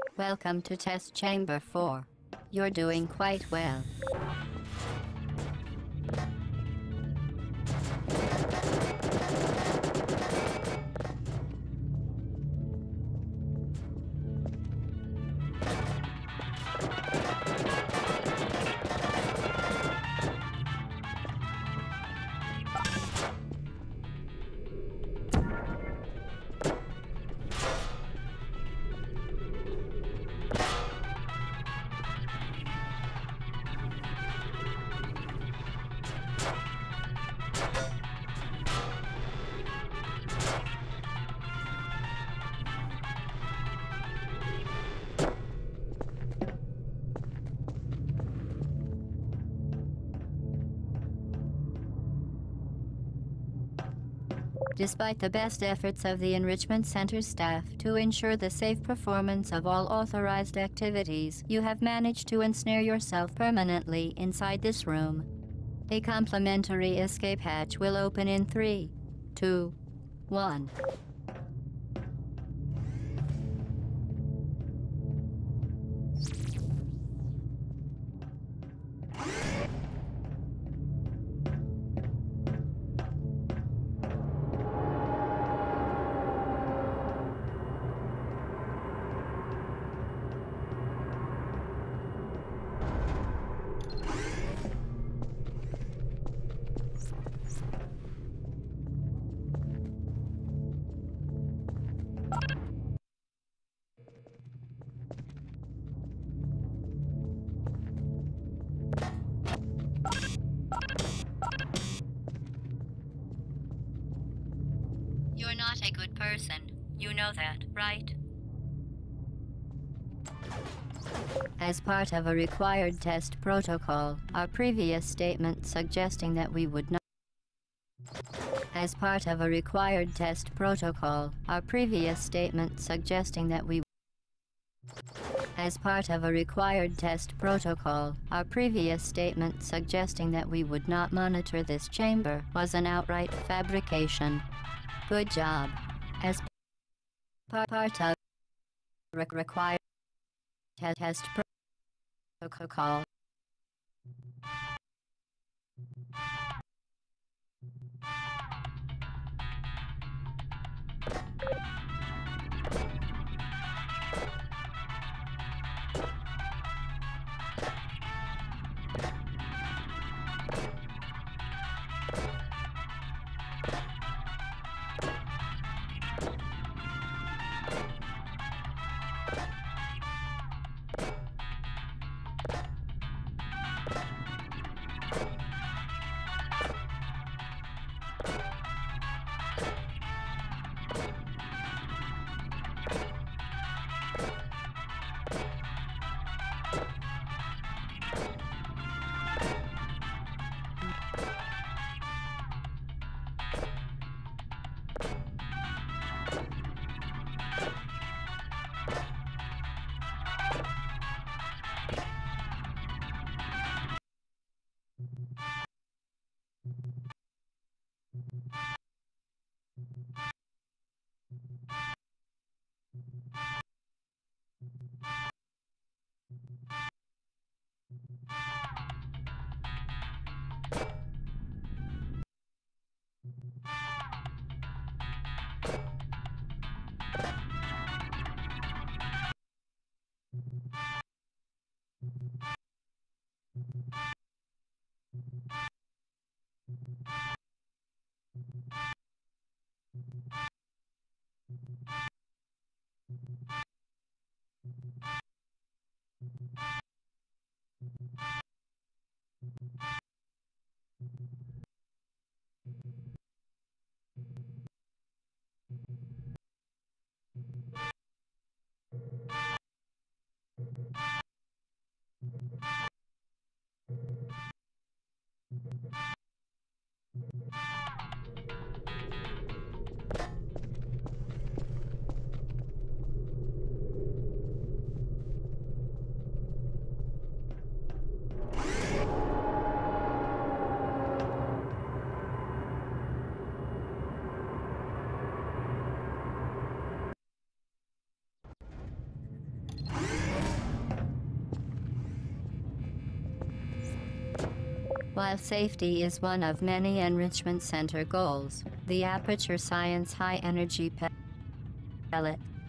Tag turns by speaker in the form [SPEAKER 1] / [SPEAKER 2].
[SPEAKER 1] Welcome to test chamber 4. You're doing quite well. Despite the best efforts of the Enrichment Center staff to ensure the safe performance of all authorized activities, you have managed to ensnare yourself permanently inside this room. A complimentary escape hatch will open in 3, 2, 1. You're not a good person. You know that, right? As part of a required test protocol, our previous statement suggesting that we would not As part of a required test protocol, our previous statement suggesting that we As part of a required test protocol, our previous statement suggesting that we would not monitor this chamber was an outright fabrication. Good job. As part of required test protocol. While safety is one of many Enrichment Center goals, the Aperture Science High Energy Pellet